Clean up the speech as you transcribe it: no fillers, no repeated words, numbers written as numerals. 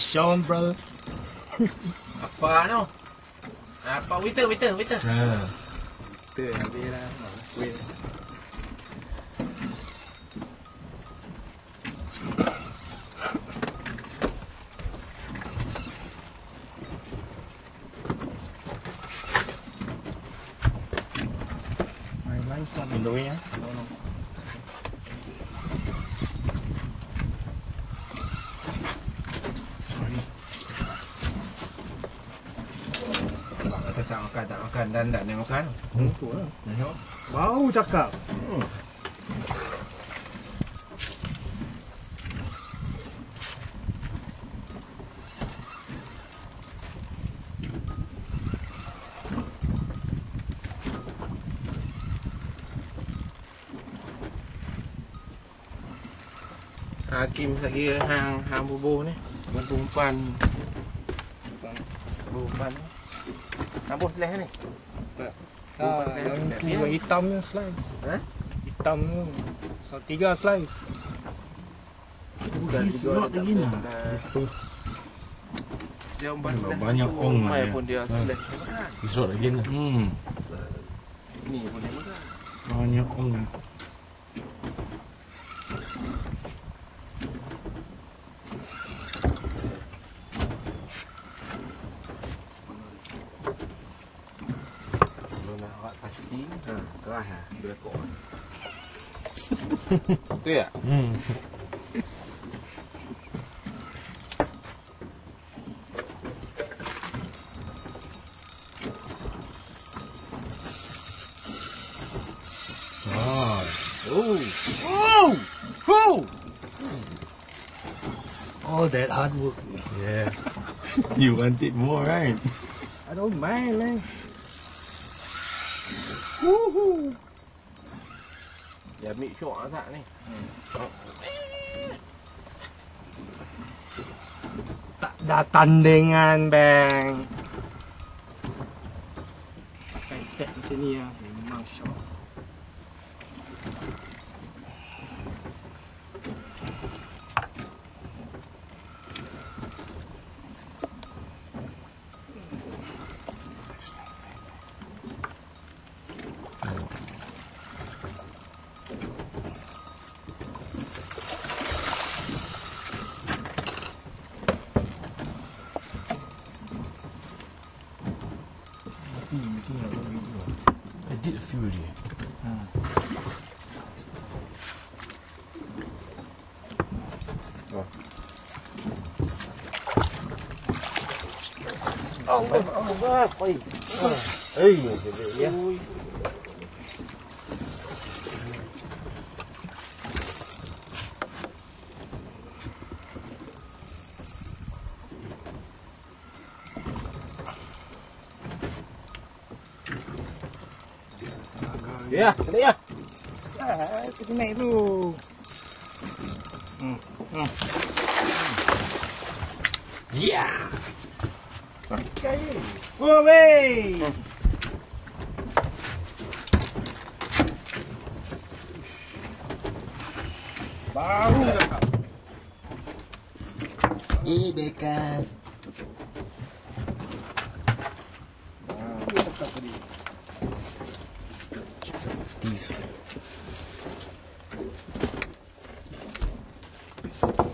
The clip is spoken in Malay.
Sean, brother. Apa no? Apa waiter? Kita habis lah. Kuih. Main-main some in the way, eh? No. Sorry. Kata tak makan dan tak nak makan. Tu lah. Tengok. Baru cakap. Hakim lagi hang bubuh ni. Perempuan. Apa selain ni? Yang hitamnya slice. Hitam tu. So 3 slice. He's not lagi nak. Dia Banyak ong lah mai dia. pun dia slash. He's not lagi nak. Ni pun dia makan. Banyak ong. Kalau nak awak pasti, keras lah. Bila kok. Betul tak? All that hard work. Yeah. You wanted more, right? I don't mind, man. Dia ambil syok lah tak ni. Tak ada tandingan, bang. Pakai set macam ni lah. Memang syok. I did a few already. Allah, oi. Eh, ya. Ya, ya. Kita naik tu. Yeah. Okay. Oh, weh. Baru cakap. Ibekan. Baru cakap tadi. These.